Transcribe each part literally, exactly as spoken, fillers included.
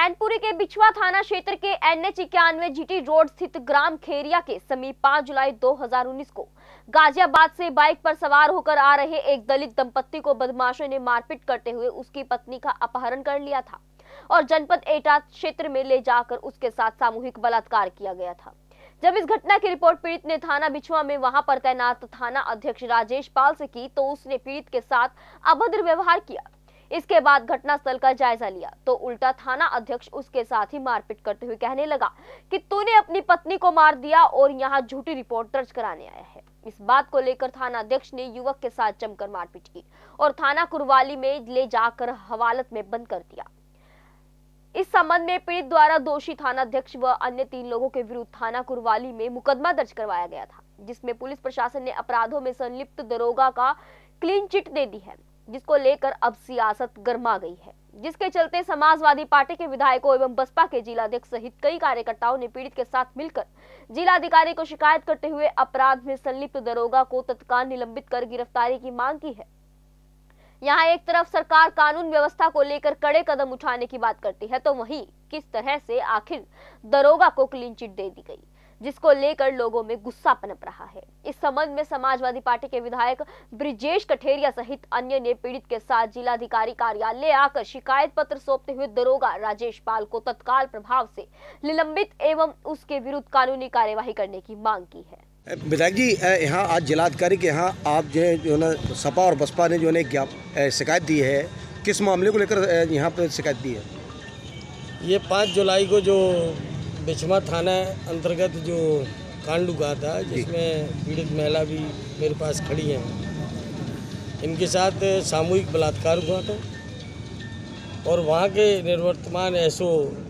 मैनपुरी के बिछवा थाना क्षेत्र के एन एच इक्यानवे जीटी रोड स्थित ग्राम खेरिया के समीप पाँच जुलाई दो हज़ार उन्नीस को गाजियाबाद से बाइक पर सवार होकर आ रहे एक दलित दंपत्ति को बदमाशों ने मारपीट करते हुए उसकी पत्नी का अपहरण कर लिया था और जनपद एटा क्षेत्र में ले जाकर उसके साथ सामूहिक बलात्कार किया गया था। जब इस घटना की रिपोर्ट पीड़ित ने थाना बिछवा में वहां पर तैनात थाना अध्यक्ष राजेश पाल से की तो उसने पीड़ित के साथ अभद्र व्यवहार किया। इसके बाद घटनास्थल का जायजा लिया तो उल्टा थाना अध्यक्ष उसके साथ ही मारपीट करते हुए कहने लगा कि तूने अपनी पत्नी को मार दिया और यहाँ झूठी रिपोर्ट दर्ज कराने आया है। इस बात को लेकर थाना अध्यक्ष ने युवक के साथ जमकर मारपीट की और थाना कुरवाली में ले जाकर हवालत में बंद कर दिया। इस संबंध में पीड़ित द्वारा दोषी थाना अध्यक्ष व अन्य तीन लोगों के विरुद्ध थाना कुरवाली में मुकदमा दर्ज करवाया गया था, जिसमें पुलिस प्रशासन ने अपराधों में संलिप्त दरोगा का क्लीन चिट दे दी है, जिसको लेकर अब सियासत गर्मा गई है, जिसके चलते समाजवादी पार्टी के विधायकों एवं बसपा के जिलाध्यक्ष सहित कई कार्यकर्ताओं ने पीड़ित के साथ मिलकर जिलाधिकारी को शिकायत करते हुए अपराध में संलिप्त दरोगा को तत्काल निलंबित कर गिरफ्तारी की मांग की है। यहाँ एक तरफ सरकार कानून व्यवस्था को लेकर कड़े कदम उठाने की बात करती है तो वहीं किस तरह से आखिर दरोगा को क्लीन चिट दे दी गई, जिसको लेकर लोगों में गुस्सा पनप रहा है। इस संबंध में समाजवादी पार्टी के विधायक ब्रिजेश कठेरिया सहित अन्य ने पीड़ित के साथ जिलाधिकारी कार्यालय आकर शिकायत पत्र सौंपते हुए दरोगा राजेश पाल को तत्काल प्रभाव से निलंबित एवं उसके विरुद्ध कानूनी कार्यवाही करने की मांग की है। विधायक जी, यहाँ आज जिलाधिकारी के यहाँ आप जो है जो ना सपा और बसपा ने जो है शिकायत दी है, किस मामले को लेकर यहाँ पर शिकायत दी है? ये पाँच जुलाई को जो बिछवा थाना अंतर्गत जो कांड हुआ था, जिसमें पीड़ित महिला भी मेरे पास खड़ी हैं, इनके साथ सामूहिक बलात्कार हुआ था और वहाँ के निवर्तमान एसओ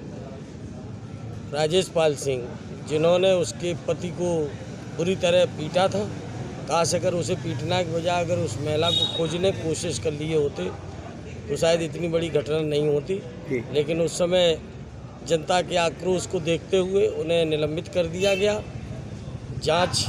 राजेश पाल सिंह, जिन्होंने उसके पति को बुरी तरह पीटा था, खास अगर उसे पीटना के बजाय अगर उस महिला को खोजने की कोशिश कर लिए होते तो शायद इतनी बड़ी घटना नहीं होती, लेकिन उस समय जनता के आक्रोश को देखते हुए उन्हें निलंबित कर दिया गया। जांच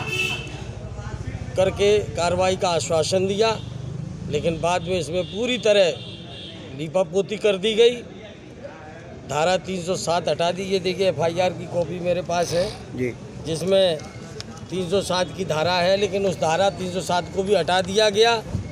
करके कार्रवाई का आश्वासन दिया, लेकिन बाद में इसमें पूरी तरह लीपापोती कर दी गई। धारा तीन सौ सात हटा दी। ये देखिए एफ आई आर की कॉपी मेरे पास है जी, जिसमें तीन सौ सात की धारा है, लेकिन उस धारा तीन सौ सात को भी हटा दिया गया।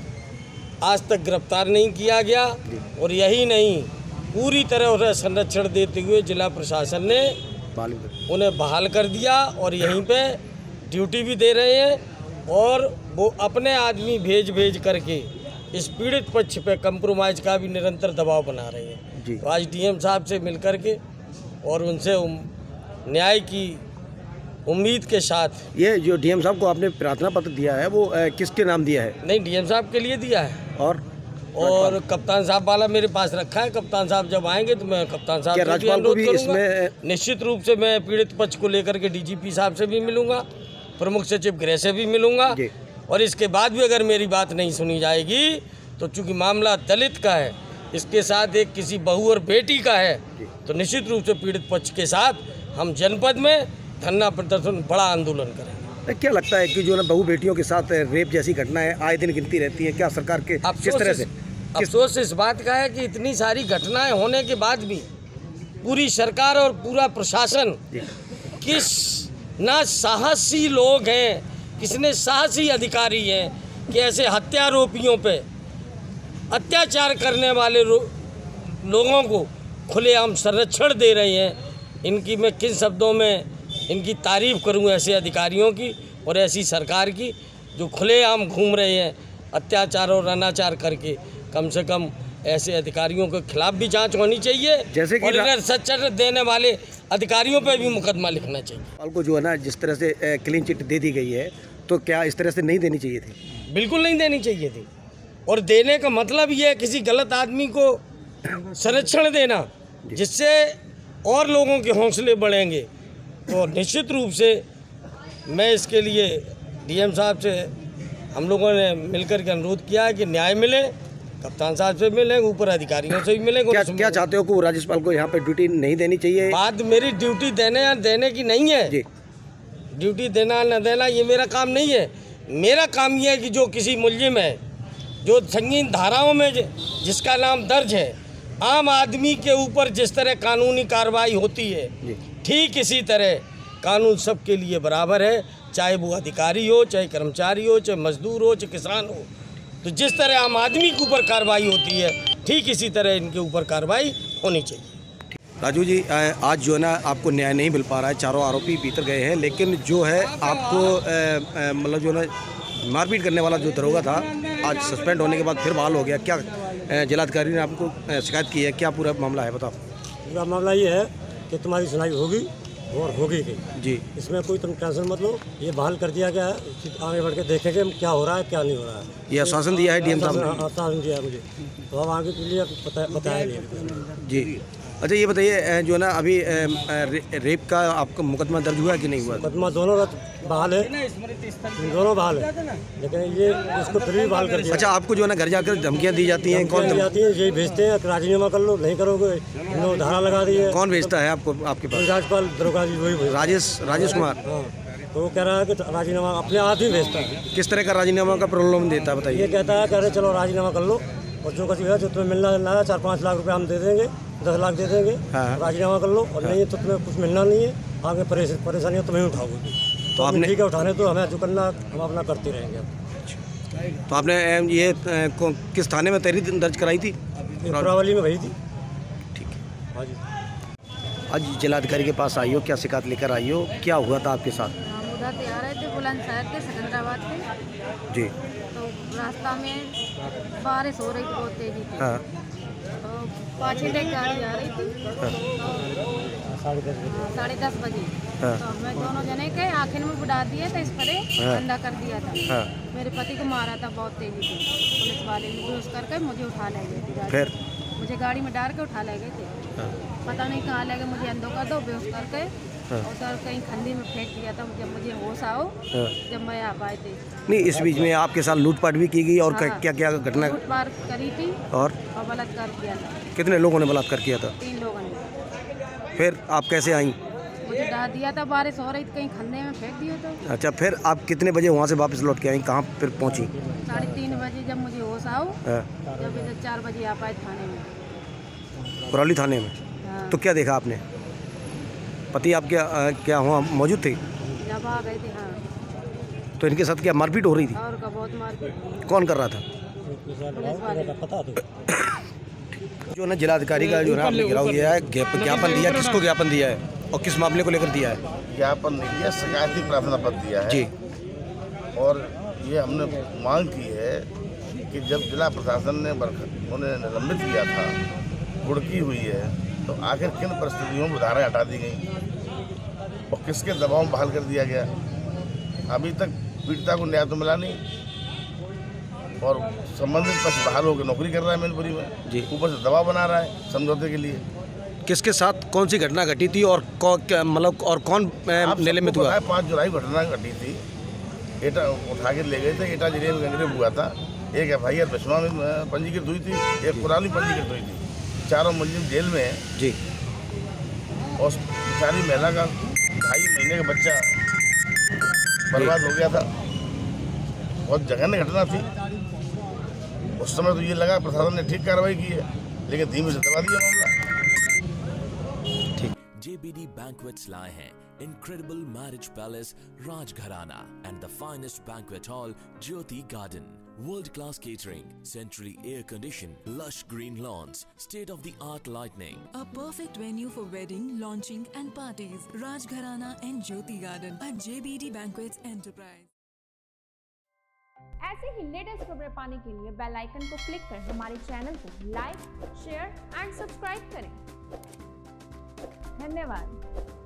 आज तक गिरफ्तार नहीं किया गया और यही नहीं, पूरी तरह उन्हें संरक्षण देते हुए जिला प्रशासन ने उन्हें बहाल कर दिया और यहीं पे ड्यूटी भी दे रहे हैं और वो अपने आदमी भेज भेज करके इस पीड़ित पक्ष पे कंप्रोमाइज का भी निरंतर दबाव बना रहे हैं। तो आज डी एम साहब से मिल करके और उनसे न्याय की उम्मीद के साथ, ये जो डी एम साहब को आपने प्रार्थना पत्र दिया है वो ए, किसके नाम दिया है? नहीं, डी एम साहब के लिए दिया है और और कप्तान साहब वाला मेरे पास रखा है। कप्तान साहब जब आएंगे तो मैं कप्तान साहब से भी अनुरोध करूंगा। निश्चित रूप से मैं पीड़ित पक्ष को लेकर के डी जी पी साहब से भी मिलूंगा, प्रमुख सचिव गृह से भी मिलूंगा और इसके बाद भी अगर मेरी बात नहीं सुनी जाएगी तो चूंकि मामला दलित का है, इसके साथ एक किसी बहू और बेटी का है, तो निश्चित रूप से पीड़ित पक्ष के साथ हम जनपद में धरना प्रदर्शन, बड़ा आंदोलन करेंगे। क्या लगता है कि जो ना बहू बेटियों के साथ रेप जैसी घटनाएं आए दिन गिनती रहती है, क्या सरकार के किस तरह से? अफसोस इस बात का है कि इतनी सारी घटनाएं होने के बाद भी पूरी सरकार और पूरा प्रशासन किस ना साहसी लोग हैं, किसने साहसी अधिकारी हैं कि ऐसे हत्यारोपियों पे अत्याचार करने वाले लोगों को खुलेआम संरक्षण दे रहे हैं। इनकी मैं किन शब्दों में इनकी तारीफ करूं, ऐसे अधिकारियों की और ऐसी सरकार की जो खुलेआम घूम रहे हैं अत्याचार और अनाचार करके। कम से कम ऐसे अधिकारियों के खिलाफ भी जांच होनी चाहिए, जैसे कि और इन्हें सच्चाई देने वाले अधिकारियों पे भी मुकदमा लिखना चाहिए। पाल को जो है ना जिस तरह से क्लीन चिट दे दी गई है, तो क्या इस तरह से नहीं देनी चाहिए थी? बिल्कुल नहीं देनी चाहिए थी और देने का मतलब ये है किसी गलत आदमी को संरक्षण देना, जिससे और लोगों के हौसले बढ़ेंगे। तो निश्चित रूप से मैं इसके लिए डी एम साहब से हम लोगों ने मिलकर के अनुरोध किया है कि न्याय मिले, कप्तान साहब से मिले, ऊपर अधिकारियों से भी मिले। क्या, क्या चाहते हो कि राजेश पाल को यहाँ पे ड्यूटी नहीं देनी चाहिए? बात मेरी ड्यूटी देने या देने की नहीं है जी। ड्यूटी देना न देना ये मेरा काम नहीं है। मेरा काम ये है कि जो किसी मुलजिम है, जो संगीन धाराओं में जिसका नाम दर्ज है, आम आदमी के ऊपर जिस तरह कानूनी कार्रवाई होती है ठीक इसी तरह कानून सबके लिए बराबर है, चाहे वो अधिकारी हो, चाहे कर्मचारी हो, चाहे मजदूर हो, चाहे किसान हो। तो जिस तरह आम आदमी के ऊपर कार्रवाई होती है ठीक इसी तरह इनके ऊपर कार्रवाई होनी चाहिए। राजू जी, आज जो है ना आपको न्याय नहीं मिल पा रहा है, चारों आरोपी भीतर गए हैं, लेकिन जो है आपको मतलब जो है ना मारपीट करने वाला जो दरोगा था आज सस्पेंड होने के बाद फिर बहाल हो गया। क्या जिलाधिकारी ने आपको शिकायत की है, क्या पूरा मामला है बताओ? पूरा मामला ये है कि तुम्हारी सुनाई होगी और होगी गई जी, इसमें कोई तुम टेंशन मत लो। ये बहाल कर दिया गया है, आगे बढ़ के देखेंगे क्या हो रहा है क्या नहीं हो रहा है। ये आश्वासन दिया है डीएम साहब ने? आश्वासन दिया है मुझे, तो अब आगे के लिए बताया जी। अच्छा ये बताइए जो है ना अभी रे, रेप का आपका मुकदमा दर्ज हुआ कि नहीं हुआ? मुकदमा दोनों बहाल है, दोनों बहाल है, लेकिन ये इसको फिर भी बहाल कर दिया। अच्छा, आपको जो है ना घर जाकर धमकियाँ दी जाती हैं? कौन दी जाती है? यही भेजते हैं, राजीनामा कर लो, नहीं करोगे धारा लगा दी है। कौन भेजता है आपको आपके पास? राजपाल दरोगा जी वही राजेश राजेश कुमार। हाँ, तो वो कह रहा है कि राजीनामा अपने आप ही भेजता है। किस तरह का राजीनामा का प्रॉब्लम देता है बताइए? ये कहता है कह रहे चलो राजीनामा कर लो और जो कुछ है जो तुम्हें मिलना मिलना है, चार पाँच लाख रुपए हम दे देंगे, दस लाख दे देंगे, हाँ। राजीनामा कर लो और हाँ। नहीं तो तुम्हें कुछ मिलना नहीं है, आगे परेशानियाँ तुम्हें उठाओगे। तो आपने ठीक है उठाने तो हमें जो करना हम अपना करते रहेंगे। तो आपने ये किस थाने में तहरीर दर्ज कराई थी? पुरावली में भरी थी। ठीक है, हाँ जी। आज जिलाधिकारी के पास आई हो, क्या शिकायत लेकर आई हो, क्या हुआ था आपके साथ? हम उधर से आ रहे थे बुलंदशहर के सिकंदराबाद से जी, तो रास्ता में बारिश हो रही थी बहुत तेजी से। हाँ। तो पाँच एक गाड़ी आ रही थी। हाँ। साढ़े दस बजे। हाँ। तो मैं दोनों जने के आखिर में बुढ़ा दिए थे, इस पर ठंडा कर दिया था। हाँ। मेरे पति को मारा था बहुत तेजी से, पुलिस वाले ने बेहोश करके मुझे उठा ले गए थे। फिर मुझे गाड़ी में डाल के उठा ले गए थे। हाँ। पता नहीं कहाँ ले गए, मुझे अंधो कर दो बेहोश करके। हाँ। और सर कहीं खंडी में फेंक दिया था जब मुझे होश आओ। हाँ। जब मैं आ पाए थे। नहीं, इस बीच में आपके साथ लूटपाट भी की गई और हाँ। क्या क्या घटना? लूटपाट करी थी और, और बलात्कार किया था। कितने लोगों ने बलात्कार किया था? तीन लोगों ने। फिर आप कैसे आई? मुझे डाल दिया था, बारिश हो रही थी, कहीं खंडे में फेंक दिया था। अच्छा, फिर आप कितने बजे वहाँ से वापस लौट के आई, कहाँ फिर पहुँची? साढ़े तीन बजे जब मुझे होश आओ। जब इधर चार बजे आ पाए थाने में, पुराली थाने में। हाँ। तो क्या देखा आपने? पति आपके आ, क्या हुआ मौजूद थे? जब आ गए थे। हाँ। तो इनके साथ क्या मारपीट हो रही थी? और का बहुत मारपीट। कौन कर रहा था? जो ना जिलाधिकारी का जो है आपने गिराव दिया है, ज्ञापन दिया, किसको ज्ञापन दिया है और किस मामले को लेकर दिया है? ज्ञापन नहीं दिया, शिकायती प्रार्थना पत्र दिया है जी। और ये हमने मांग की है कि जब जिला प्रशासन ने उन्हें निलंबित किया था, कुड़की हुई है, तो आखिर किन परिस्थितियों में धाराएं हटा दी गई और किसके दबाव में बहाल कर दिया गया? अभी तक पीड़िता को न्याय तो मिला नहीं और संबंधित पक्ष बहाल होकर नौकरी कर रहा है मैनपुरी में जी, ऊपर से दबाव बना रहा है समझौते के लिए। किसके साथ कौन सी घटना घटी थी और मतलब और कौन निलंबित हुआ? पाँच जुलाई घटना घटी थी, एटा उठा के ले गए थे, एटा जिले में गंगरेब हुआ था। एक एफ आई आर बिस्वा में पंजीकृत हुई थी, एक पुरानी पंजीकृत हुई थी। चारों मुलजिम जेल में है जी। और बेचारी महिला का ढाई महीने का बच्चा बर्बाद हो गया था। बहुत जघन्य घटना थी। उस समय तो ये लगा प्रशासन ने ठीक कार्रवाई की है, लेकिन धीमे से दबा दिया मामला। ठीक। J B D Banquets लाए हैं incredible marriage palace Rajgharana and the finest banquet hall Jyoti Garden. World-class catering, centrally air-conditioned, lush green lawns, state-of-the-art lighting. A perfect venue for wedding, launching and parties. Rajgharana and Jyoti Garden at J B D Banquets Enterprise. ऐसे ही latest खबरें पाने के लिए bell icon को click कर हमारे channel को like, share and subscribe करें। धन्यवाद।